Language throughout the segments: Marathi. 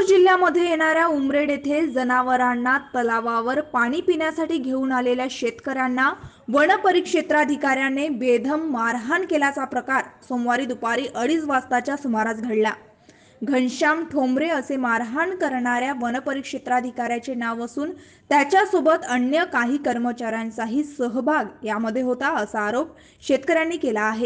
जिल्ह्यामध्ये येणाऱ्या उमरेड येथे जनावरांना तलावावर पाणी पिण्यासाठी घेऊन आलेल्या शेतकऱ्यांना वन परिक्षेत्राधिकाऱ्याने बेदम मारहाण केल्याचा प्रकार सोमवारी दुपारी 2:30 वाजताच्या सुमारास घडला। घनश्याम ठोंबरे असे मारहाण करणाऱ्या वन परिक्षेत्राधिकाऱ्याचे नाव असून त्याच्यासोबत अन्य काही कर्मचाऱ्यांचाही सहभाग यामध्ये होता असा आरोप शेतकऱ्यांनी केला आहे।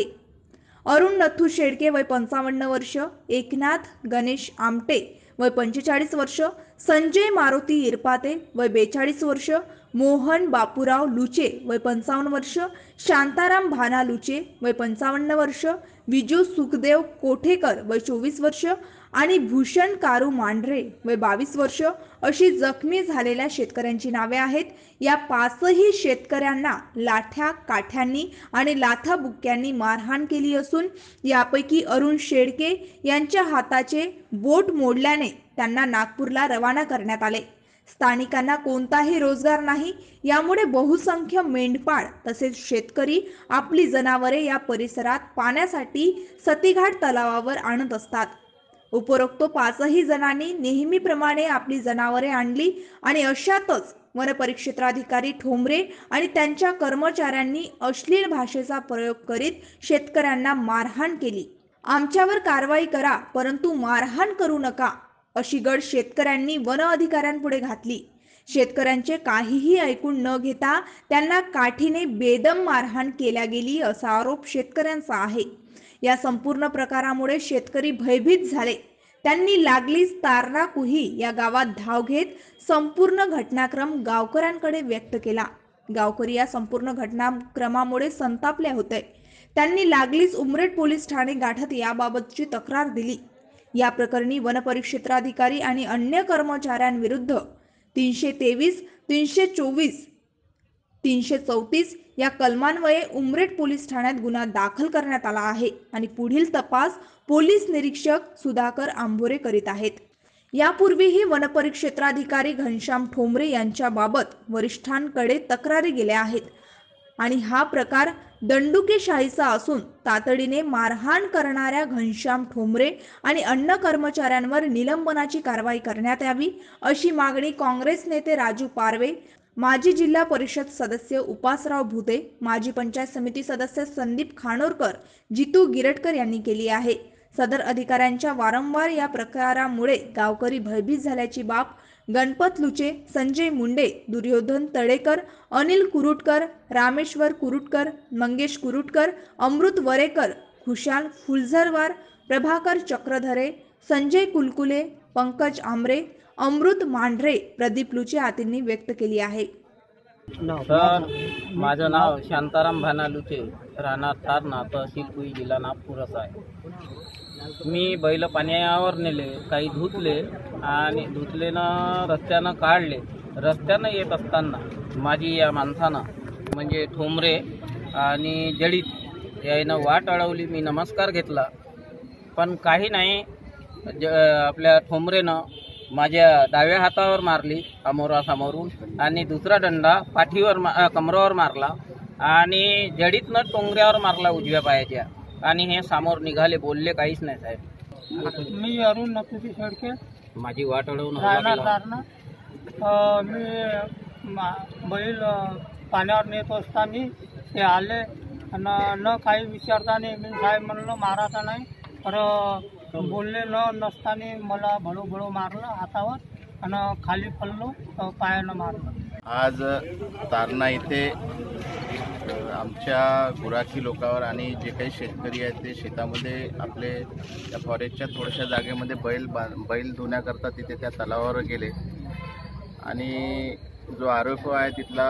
अरुण नथू शेडके वय 55 वर्ष, एकनाथ गणेश आमटे वय 45 वर्ष, संजय मारुती इरपाते वय 42 वर्ष, मोहन बापूराव लुचे वय 55 वर्ष, शांताराम भाना लुचे वय 55 वर्ष, विजू सुखदेव कोठेकर वय 24 वर्ष आणि भूषण कारू मांढरे वय 22 वर्ष अशी जखमी झालेल्या शेतकऱ्यांची नावे आहेत। या पाचही शेतकऱ्यांना लाठ्या काठ्यांनी आणि लाथाबुक्क्यांनी मारहाण केली असून यापैकी अरुण शेडके यांच्या हाताचे बोट मोडल्याने त्यांना नागपूरला रवाना करण्यात आले। स्थानिकांना कोणताही रोजगार नाही, यामुळे बहुसंख्य मेंढपाळ तसेच शेतकरी आपली जनावरे या परिसरात पाण्यासाठी सतीघाट तलावावर आणत असतात। उपरोक्त पाचही जणांनी नेहमीप्रमाणे आपली जनावरे आणली आणि अशातच वन परिक्षेत्राधिकारी ठोंबरे आणि त्यांच्या कर्मचाऱ्यांनी अश्लील भाषेचा प्रयोग करीत शेतकऱ्यांना मारहाण केली। आमच्यावर कारवाई करा परंतु मारहाण करू नका अशी गळ शेतकऱ्यांनी वन अधिकाऱ्यांपुढे घातली। शेतकऱ्यांचे काहीही ऐकून न घेता त्यांना काठीने बेदम मारहाण केल्या गेली असा आरोप शेतकऱ्यांचा आहे। या संपूर्ण प्रकारामुळे शेतकरी भयभीत झाले। त्यांनी लागलीच तारणा कुही या गावात धाव घेत संपूर्ण घटनाक्रम गावकऱ्यांकडे व्यक्त केला। गावकरी या संपूर्ण घटनाक्रमामुळे संतापले होते। त्यांनी लागलीच उमरेड पोलीस ठाणे गाठत याबाबतची तक्रार दिली। या प्रकरणी वन परिक्षेत्राधिकारी आणि अन्य कर्मचाऱ्यांविरुद्ध 323, 324, 334 या कलमान्वये उमरेड पोलीस ठाण्यात गुन्हा दाखल करण्यात आला आहे आणि पुढील तपास पोलीस निरीक्षक सुधाकर आंभोरे करीत आहेत। यापूर्वीही वन परिक्षेत्राधिकारी घनश्याम ठोंबरे यांच्याबाबत वरिष्ठांकडे तक्रारी गेल्या आहेत आणि हा प्रकार दंडुकेशाहीचा असून तातडीने मारहाण करणाऱ्या घनश्याम ठोंबरे आणि अन्य कर्मचाऱ्यांवर निलंबनाची कारवाई करण्यात यावी अशी मागणी काँग्रेस नेते राजू पारवे, माजी जिल्हा परिषद सदस्य उपासराव भुते, माजी पंचायत समिती सदस्य संदीप खानोरकर, जितू गिरटकर यांनी केली आहे। सदर अधिकाऱ्यांच्या वारंवार या प्रकारामुळे गावकरी भयभीत झाल्याची बाब गणपत लुचे, संजय मुंडे, दुर्योधन तळेकर, अनिल कुरुटकर, रामेश्वर कुरुटकर, मंगेश कुरुटकर, अमृत वरेकर, खुशाल फुलझरवार, प्रभाकर चक्रधरे, संजय कुलकुले, पंकज आमरे, अमृत मांढरे, प्रदीप लुचे आदींनी व्यक्त केली आहे। सर, माझं नाव शांताराम भाना लुचे, राहणार तारणा, तहसील कुई, जिल्हा नागपूर असं आहे। मी बैल पाण्यावर नेले, काही धुतले आणि धुतलेनं रस्त्यानं काढले। रस्त्यानं येत असताना माझी या माणसानं म्हणजे ठोंबरे आणि जडीत यानं वाट अडवली। मी नमस्कार घेतला पण काही नाही। आपल्या ठोंबरेनं माझ्या डाव्या हातावर मारली समोरासमोरून आणि दुसरा दंडा पाठीवर कमरावर मारला आणि जडीतनं टोंगऱ्यावर मारला उजव्या पायाच्या आणि हे समोर निघाले, बोलले काहीच नाही साहेब। मी अरुण नथू शेडके, माझी वाट अडवून मी बैल पाण्यावर नेत असताना ते आले आणि न काही विचारताना मी साहेब म्हणलं मारायचा नाही, तर बोलले नसताना मला भळू मारलं हातावर आणि खाली पडलो तर पायानं मारलं। आज तारणा इथे आमच्या गुराखी लोकांवर आणि जे काही शेतकरी आहेत ते शेतामध्ये आपले त्या फॉरेस्टच्या थोड्याशा जागेमध्ये बैल धुण्याकरता तिथे त्या तलावावर गेले आणि जो आरोप आहे तिथला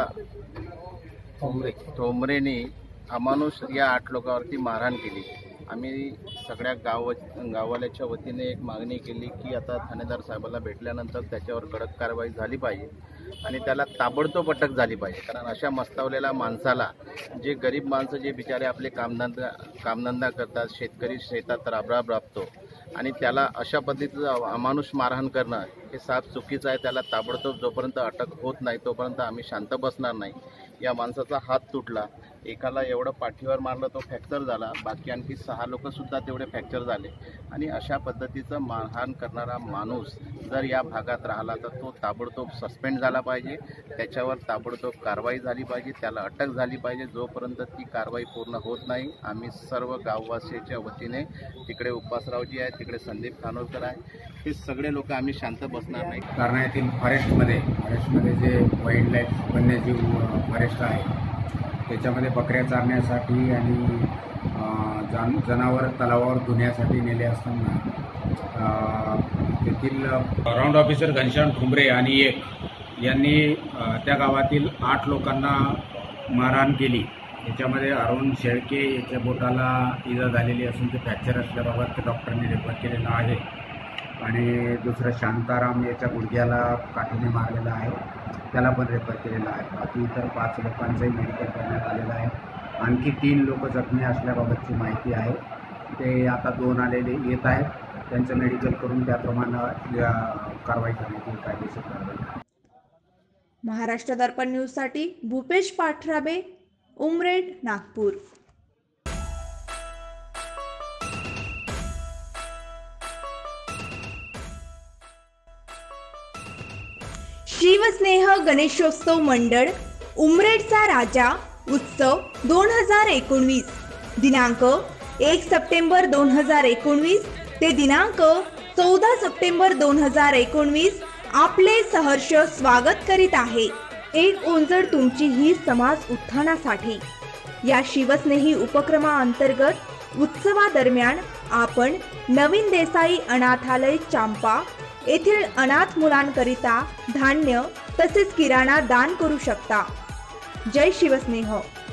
ठोंबरेने अमानुष या 8 लोकांवरती मारहाण केली। आम्ही सगळ्या गाववाल्याच्या वतीने एक मागणी केली की आता ठाणेदार साहेबांना भेटल्यानंतर त्याच्यावर कडक कारवाई झाली पाहिजे आणि त्याला ताबडतोब अटक झाली पाहिजे। कारण अशा मस्तावलेल्या माणसाला, जे गरीब माणसं जे बिचारे आपले कामधंदा करतात, शेतकरी शेतात राबतो आणि त्याला अशा पद्धतीचं अमानुष मारहाण करणं हे साफ चुकीचं आहे। त्याला ताबडतोब जोपर्यंत अटक होत नाही तोपर्यंत आम्ही शांत बसणार नाही। या माणसाचा हात तुटला, एकाला एवढं पाठीवर मारलं तो फ्रॅक्चर झाला, बाकी आणखी 6 लोकंसुद्धा तेवढे फ्रॅक्चर झाले. आणि अशा पद्धतीचं मारहाण करणारा माणूस जर या भागात राहिला तर तो ताबडतोब सस्पेंड झाला पाहिजे, त्याच्यावर ताबडतोब कारवाई झाली पाहिजे, त्याला अटक झाली पाहिजे. जोपर्यंत ती कारवाई पूर्ण होत नाही आम्ही सर्व गाववासीच्या वतीने, तिकडे उपासरावजी आहे, तिकडे संदीप खानोलकर आहे, हे सगळे लोक आम्ही शांत बसणार नाही. कारना येथील फॉरेस्टमध्ये जे वाईल्ड लाईफ वन्यजीव फॉरेस्ट आहे त्याच्यामध्ये बकऱ्या चारण्यासाठी आणि जनावर तलावावर धुण्यासाठी नेले असताना तेथील राऊंड ऑफिसर घनश्याम ठुंबरे आणि यांनी त्या गावातील 8 लोकांना मारहाण केली. याच्यामध्ये अरुण शेळके याच्या बोटाला इजा झालेली असून ते फ्रॅक्चर असल्याबाबत डॉक्टरने रेफर केलेलं आहे. आणि दुसरं शांताराम याच्या गुडघ्याला काठीने मारलेला आहे, त्याला पण रेफर केलेला आहे. बाकी इतर 5 लोकांचंही मेडिकल करण्यात आलेलं आहे. आणखी 3 लोक जखमी असल्याबाबतची माहिती आहे. ते आता 2 आलेले येत आहेत, त्यांचं मेडिकल करून त्याप्रमाणे कारवाई करण्यात येईल, कायदेशीर कारवाई. महाराष्ट्र दर्पण न्यूजसाठी भूपेश पाठराबे, उमरेड, नागपूर. शिवस्नेह गणेशोत्सव मंडळ उमरेडचा राजा उत्सव 2019 दिनांक 1 सप्टेंबर 2019 ते दिनांक 14 सप्टेंबर 2019 आपले सहर्ष स्वागत करीत आहे. एक ओंजळ तुमची ही समाज उत्थानासाठी. या शिवस्नेही उपक्रमाअंतर्गत उत्सवादरम्यान आपण नवीन देसाई अनाथालय चांपा येथील अनाथ मुलांकरिता धान्य तसेच किराणा दान करू शकता. जय शिवस्नेह.